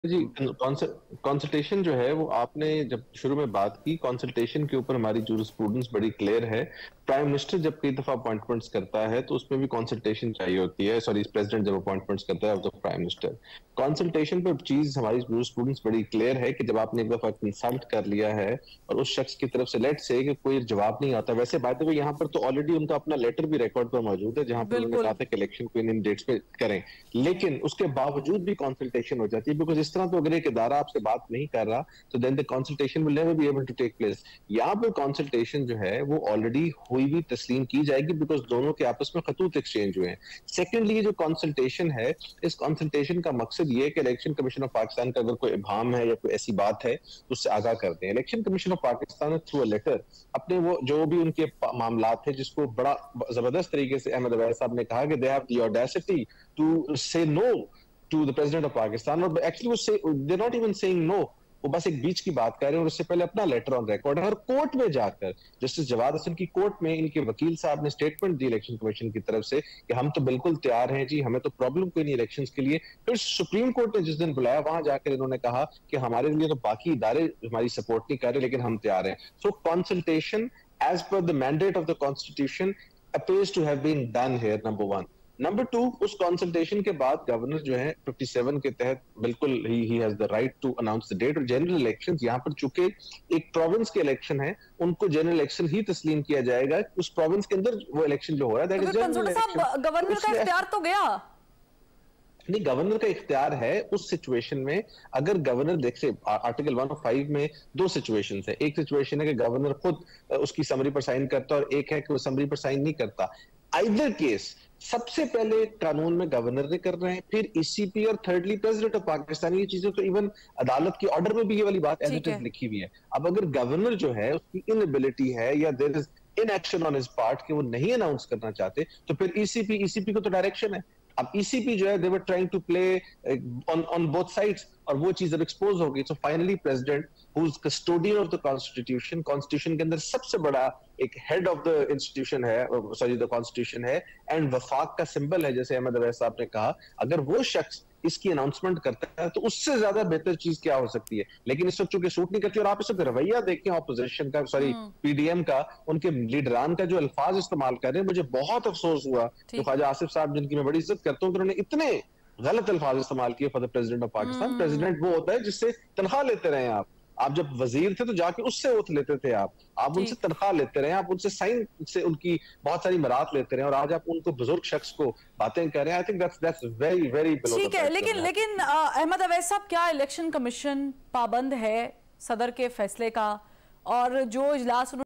जी, consultation जो है वो आपने जब शुरू में बात की, कंसल्टेशन के ऊपर हमारी जूरिस्प्रूडेंस बड़ी क्लियर है। प्राइम मिनिस्टर जब कई दफा अपॉइंटमेंट्स करता है तो उसमें भी कंसल्टेशन चाहिए होती है। सॉरी, प्रेसिडेंट जब अपॉइंटमेंट्स करता है of the prime minister, consultation पर चीज हमारी जूरिस्प्रूडेंस बड़ी क्लियर है कि जब आपने एक दफा कंसल्ट कर लिया है और उस शख्स की तरफ से लेट से कि कोई जवाब नहीं आता। वैसे बात है, यहाँ पर तो ऑलरेडी उनका अपना लेटर भी रिकॉर्ड पर मौजूद है जहां पर उन्होंने कहा बिल्कुल। था कि इलेक्शन को इन डेट्स पे करें, लेकिन उसके बावजूद भी कंसल्टेशन हो जाती है। बिकॉज इस तरह तो अगर एक इदारा आपसे बात नहीं कर रहा तो then the consultation will never be able to take place. यहाँ पर कंसल्टेशन जो है वो ऑलरेडी हुई भी तस्लीम की जाएगी, बिकॉज दोनों के आपस में खतूत एक्सचेंज हुए हैं। सेकेंडली, ये जो कंसल्टेशन है, इस कंसल्टेशन का मकसद ये है कि इलेक्शन कमीशन ऑफ पाकिस्तान का अगर कोई इबाम है या कोई ऐसी बात है तो उससे आगाह करते हैं। Election commission of Pakistan through a letter अपने वो जो भी उनके मामला थे, जिसको बड़ा जबरदस्त तरीके से अहमद अवैस साहब ने कहा कि they have the audacity to say no to the president of Pakistan. और एक्चुअली वो say they not even saying no, वो बस एक बीच की बात कर रहे हैं। और उससे पहले अपना लेटर ऑन रिकॉर्ड है और कोर्ट में जाकर जस्टिस जवाद हसन की कोर्ट में इनके वकील साहब ने स्टेटमेंट दी इलेक्शन कमीशन की तरफ से कि हम तो बिल्कुल तैयार हैं जी, हमें तो प्रॉब्लम कोई नहीं इलेक्शंस के लिए। फिर सुप्रीम कोर्ट ने जिस दिन बुलाया वहां जाकर इन्होंने कहा कि हमारे लिए तो बाकी इदारे हमारी सपोर्ट नहीं कर रहे, लेकिन हम तैयार हैं। So consultation as per the mandate of the constitution appears to have been done here, number one. Number two, उस कंसल्टेशन के बाद गवर्नर जो है 57 के तहत बिल्कुल ही has the right to announce the date. और जनरल इलेक्शंस यहाँ पर चूंकि एक प्रोविंस के इलेक्शन है, उनको जनरल इलेक्शन ही तस्लीम किया जाएगा। उस प्रोविंस के अंदर वो इलेक्शन जो हो रहा है दैट तो इज फिर जनरल पंसोटा साहब, गवर्नर का इलेक्शन। इख्तियार तो गया। नहीं, गवर्नर का इख्तियार है उस सिचुएशन में। अगर गवर्नर देखिए आर्टिकल 105 में दो सिचुएशंस है। एक सिचुएशन है कि गवर्नर खुद उसकी समरी पर साइन करता है और एक है कि वो समरी पर साइन नहीं करता। आइदर केस सबसे पहले कानून में गवर्नर ने कर रहे हैं, फिर ईसीपी और थर्डली प्रेसिडेंट ऑफ पाकिस्तान। ये चीजें तो इवन अदालत की ऑर्डर में भी ये वाली बात एज इट ठीक इज है। लिखी हुई है। अब अगर गवर्नर जो है उसकी इनएबिलिटी है या there is inaction on his part कि वो नहीं अनाउंस करना चाहते, तो फिर ईसीपी को तो डायरेक्शन है। अब ईसीपी जो है they were trying to play on both sides, और वो चीज अब एक्सपोज हो गई। So finally president who is custodian of the constitution, constitution के अंदर सबसे बड़ा एक हेड ऑफ द इंस्टीट्यूशन है, सॉरी द कॉन्स्टिट्यूशन है, एंड वफाक का सिंबल है, जैसे अहमद अवैस साहब ने कहा। अगर वो शख्स इसकी अनाउंसमेंट करता है तो उससे ज्यादा बेहतर चीज क्या हो सकती है। लेकिन इस वक्त चूंकि सूट नहीं करती, और आप इस वक्त रवैया देखें ऑपोजिशन का, सॉरी पीडीएम का, उनके लीडरान का जो अल्फाज इस्तेमाल कर रहे हैं, मुझे बहुत अफसोस हुआ जो ख्वाजा आसिफ साहब जिनकी मैं बड़ी इज्जत करता हूँ, उन्होंने इतने गलत अल्फाज इस्तेमाल किए for the president of Pakistan. President वो होता है जिससे तनख्वाह लेते रहे आप जब वजीर थे तो जाके उससे ओथ लेते थे आप उनसे ठीक तनख्वाह लेते रहे, आप उनसे साइन से उनकी बहुत सारी मरात लेते रहे, और आज आप उनको बुजुर्ग शख्स को बातें कर रहे हैं। I think that's very very below the ठीक है, बेल्ट। लेकिन अहमद अवैस साहब, क्या इलेक्शन कमीशन पाबंद है सदर के फैसले का? और जो इजलास